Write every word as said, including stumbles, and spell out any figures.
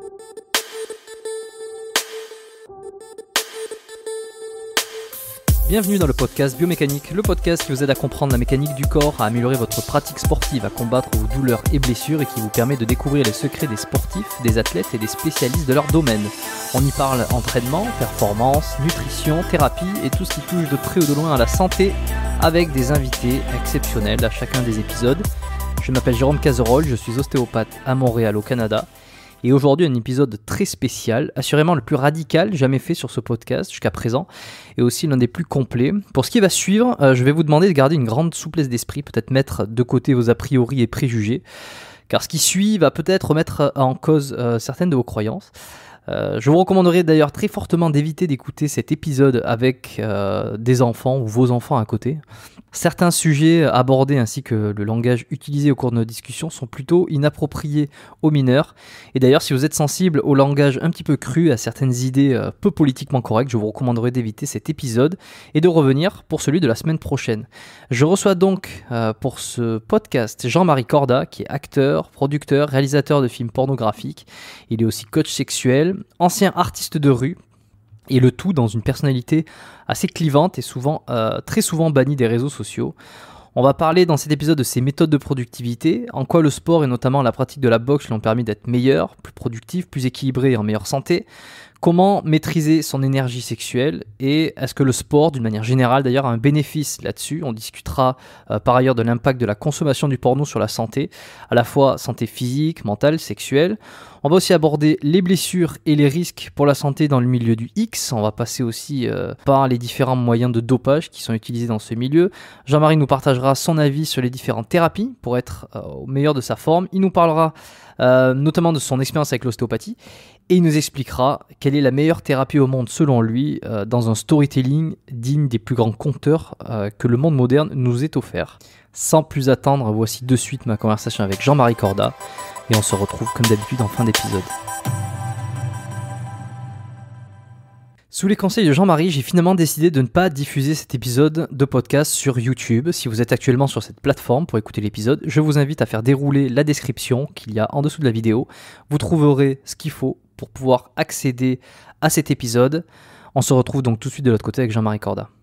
Bienvenue dans le podcast Biomécanique, le podcast qui vous aide à comprendre la mécanique du corps, à améliorer votre pratique sportive, à combattre vos douleurs et blessures et qui vous permet de découvrir les secrets des sportifs, des athlètes et des spécialistes de leur domaine. On y parle entraînement, performance, nutrition, thérapie et tout ce qui touche de près ou de loin à la santé avec des invités exceptionnels à chacun des épisodes. Je m'appelle Jérôme Cazerolle, je suis ostéopathe à Montréal au Canada. Et aujourd'hui, un épisode très spécial, assurément le plus radical jamais fait sur ce podcast jusqu'à présent, et aussi l'un des plus complets. Pour ce qui va suivre, euh, je vais vous demander de garder une grande souplesse d'esprit, peut-être mettre de côté vos a priori et préjugés, car ce qui suit va peut-être remettre en cause euh, certaines de vos croyances. Euh, je vous recommanderais d'ailleurs très fortement d'éviter d'écouter cet épisode avec euh, des enfants ou vos enfants à côté. Certains sujets abordés ainsi que le langage utilisé au cours de nos discussions sont plutôt inappropriés aux mineurs. Et d'ailleurs, si vous êtes sensible au langage un petit peu cru, à certaines idées euh, peu politiquement correctes, je vous recommanderais d'éviter cet épisode et de revenir pour celui de la semaine prochaine. Je reçois donc euh, pour ce podcast Jean-Marie Corda, qui est acteur, producteur, réalisateur de films pornographiques. Il est aussi coach sexuel, ancien artiste de rue, et le tout dans une personnalité assez clivante et souvent, euh, très souvent bannie des réseaux sociaux. On va parler dans cet épisode de ses méthodes de productivité, en quoi le sport et notamment la pratique de la boxe lui ont permis d'être meilleur, plus productif, plus équilibré et en meilleure santé. Comment maîtriser son énergie sexuelle et est-ce que le sport, d'une manière générale d'ailleurs, a un bénéfice là-dessus. On discutera euh, par ailleurs de l'impact de la consommation du porno sur la santé, à la fois santé physique, mentale, sexuelle. On va aussi aborder les blessures et les risques pour la santé dans le milieu du X. On va passer aussi euh, par les différents moyens de dopage qui sont utilisés dans ce milieu. Jean-Marie nous partagera son avis sur les différentes thérapies pour être euh, au meilleur de sa forme. Il nous parlera euh, notamment de son expérience avec l'ostéopathie. Et il nous expliquera quelle est la meilleure thérapie au monde selon lui, euh, dans un storytelling digne des plus grands conteurs euh, que le monde moderne nous ait offert. Sans plus attendre, voici de suite ma conversation avec Jean-Marie Corda, et on se retrouve comme d'habitude en fin d'épisode. Sous les conseils de Jean-Marie, j'ai finalement décidé de ne pas diffuser cet épisode de podcast sur YouTube. Si vous êtes actuellement sur cette plateforme pour écouter l'épisode, je vous invite à faire dérouler la description qu'il y a en dessous de la vidéo. Vous trouverez ce qu'il faut pour pouvoir accéder à cet épisode. On se retrouve donc tout de suite de l'autre côté avec Jean-Marie Corda.